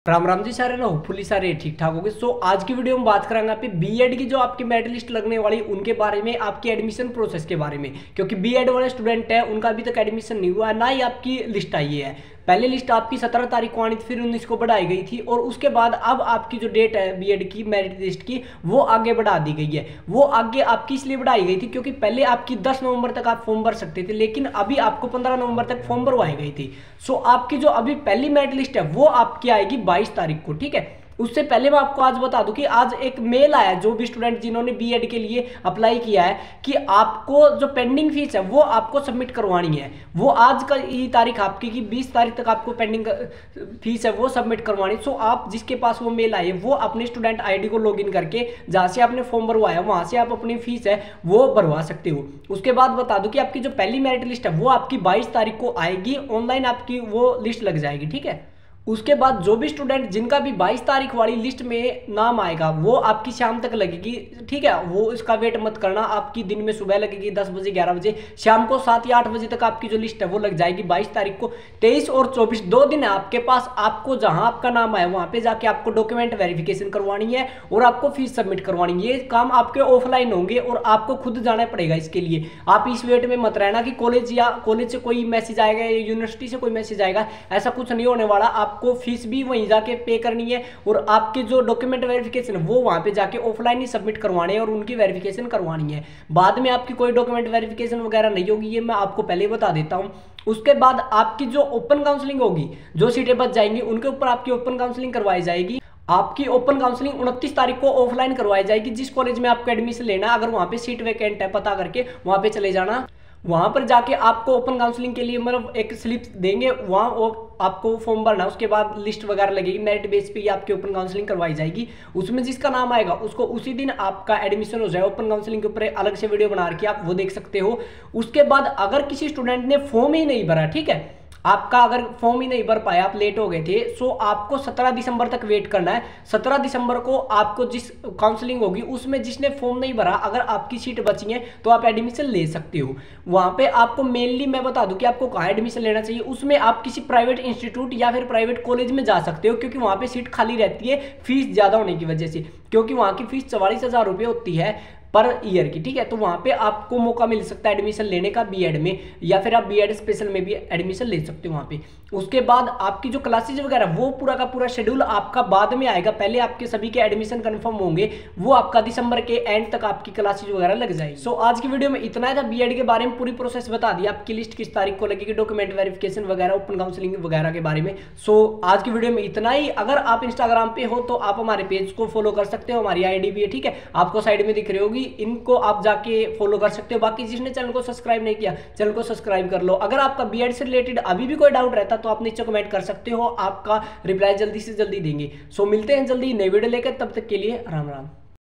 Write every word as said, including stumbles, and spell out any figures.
राम राम जी सारे ना होपफुली सारे ठीक ठाक हो गए। सो आज की वीडियो में बात करेंगे आपकी बीएड की जो आपकी मेरिट लिस्ट लगने वाली उनके बारे में, आपकी एडमिशन प्रोसेस के बारे में, क्योंकि बीएड वाले स्टूडेंट है उनका अभी तक एडमिशन नहीं हुआ है, ना ही आपकी लिस्ट आई है। पहले लिस्ट आपकी सत्रह तारीख को आनी थी, फिर उन्नीस को बढ़ाई गई थी, और उसके बाद अब आपकी जो डेट है बीएड की मेरिट लिस्ट की वो आगे बढ़ा दी गई है। वो आगे आपकी इसलिए बढ़ाई गई थी क्योंकि पहले आपकी दस नवंबर तक आप फॉर्म भर सकते थे, लेकिन अभी आपको पंद्रह नवंबर तक फॉर्म भरवाई गई थी। सो आपकी जो अभी पहली मेरिट लिस्ट है वो आपकी आएगी बाईस तारीख को, ठीक है। उससे पहले मैं आपको आज बता दूं कि आज एक मेल आया जो भी स्टूडेंट जिन्होंने बीएड के लिए अप्लाई किया है कि आपको जो पेंडिंग फीस है वो आपको सबमिट करवानी है। वो आज का ये तारीख आपकी कि बीस तारीख तक आपको पेंडिंग फीस है वो सबमिट करवानी। सो आप जिसके पास वो मेल आई है वो अपनी स्टूडेंट आईडी को लॉगिन करके जहां से आपने फॉर्म भरवाया वहां से आप अपनी फीस है वो भरवा सकते हो। उसके बाद बता दूं कि आपकी जो पहली मेरिट लिस्ट है वो आपकी बाईस तारीख को आएगी, ऑनलाइन आपकी वो लिस्ट लग जाएगी, ठीक है। उसके बाद जो भी स्टूडेंट जिनका भी बाईस तारीख वाली लिस्ट में नाम आएगा वो आपकी शाम तक लगेगी, ठीक है। वो इसका वेट मत करना, आपकी दिन में सुबह लगेगी दस बजे ग्यारह बजे, शाम को सात या आठ बजे तक आपकी जो लिस्ट है वो लग जाएगी बाईस तारीख को। तेईस और चौबीस दो दिन है आपके पास, आपको जहां आपका नाम आया वहां पे जाके आपको डॉक्यूमेंट वेरिफिकेशन करवानी है और आपको फीस सबमिट करवानी है। ये काम आपके ऑफलाइन होंगे और आपको खुद जाना पड़ेगा इसके लिए। आप इस वेट में मत रहना कि कॉलेज या कॉलेज से कोई मैसेज आएगा या यूनिवर्सिटी से कोई मैसेज आएगा, ऐसा कुछ नहीं होने वाला। आपको फीस भी वहीं जाके पे करनी है और आपके जो डॉक्यूमेंट वेरिफिकेशन है वो वहां पे जाके ऑफलाइन ही सबमिट करवाने हैं और उनकी वेरिफिकेशन करवानी है। बाद में आपकी कोई डॉक्यूमेंट वेरिफिकेशन वगैरह नहीं होगी, ये मैं आपको पहले ही बता देता हूं। उसके बाद आपकी जो ओपन काउंसलिंग होगी, जो सीटें बच जाएंगी उनके ऊपर आपकी ओपन काउंसलिंग करवाई जाएगी। आपकी ओपन काउंसलिंग उनतीस तारीख को ऑफलाइन करवाई जाएगी। जिस कॉलेज में आपको एडमिशन लेना है, अगर वहां पे सीट वैकेंट है पता करके वहां पे चले जाना। वहां पर जाके आपको ओपन काउंसलिंग के लिए मतलब एक स्लिप देंगे, वहां वो आपको फॉर्म भरना, उसके बाद लिस्ट वगैरह लगेगी, मेरिट बेस पे ही आपकी ओपन काउंसलिंग करवाई जाएगी। उसमें जिसका नाम आएगा उसको उसी दिन आपका एडमिशन हो जाए। ओपन काउंसलिंग के ऊपर अलग से वीडियो बना रखी है, आप वो देख सकते हो। उसके बाद अगर किसी स्टूडेंट ने फॉर्म ही नहीं भरा, ठीक है, आपका अगर फॉर्म ही नहीं भर पाया, आप लेट हो गए थे, सो आपको सत्रह दिसंबर तक वेट करना है। सत्रह दिसंबर को आपको जिस काउंसलिंग होगी उसमें जिसने फॉर्म नहीं भरा, अगर आपकी सीट बची है तो आप एडमिशन ले सकते हो। वहां पे आपको मेनली मैं बता दूं कि आपको कहाँ एडमिशन लेना चाहिए। उसमें आप किसी प्राइवेट इंस्टीट्यूट या फिर प्राइवेट कॉलेज में जा सकते हो, क्योंकि वहां पे सीट खाली रहती है फीस ज्यादा होने की वजह से, क्योंकि वहां की फीस चवालीस हजार रुपये होती है पर ईयर की, ठीक है। तो वहां पे आपको मौका मिल सकता है एडमिशन लेने का बीएड में, या फिर आप बीएड स्पेशल में भी एडमिशन ले सकते हो वहां पे। उसके बाद आपकी जो क्लासेज वगैरह वो पूरा का पूरा शेड्यूल आपका बाद में आएगा। पहले आपके सभी के एडमिशन कंफर्म होंगे, वो आपका दिसंबर के एंड तक आपकी क्लासेज वगैरह लग जाएगी। सो आज की वीडियो में इतना ही था। बीएड के बारे में पूरी प्रोसेस बता दी, आपकी लिस्ट किस तारीख को लगेगी, डॉक्यूमेंट वेरिफिकेशन वगैरह, ओपन काउंसलिंग वगैरह के बारे में। सो आज की वीडियो में इतना ही। अगर आप इंस्टाग्राम पे हो तो आप हमारे पेज को फॉलो कर सकते हो, हमारी आईडी भी है, ठीक है, आपको साइड में दिख रही होगी, इनको आप जाके फॉलो कर सकते हो। बाकी जिसने चैनल को सब्सक्राइब नहीं किया, चैनल को सब्सक्राइब कर लो। अगर आपका बीएड से रिलेटेड अभी भी कोई डाउट रहता तो आप नीचे कमेंट कर सकते हो, आपका रिप्लाई जल्दी से जल्दी देंगे। सो मिलते हैं जल्दी नई वीडियो लेकर, तब तक के लिए राम राम।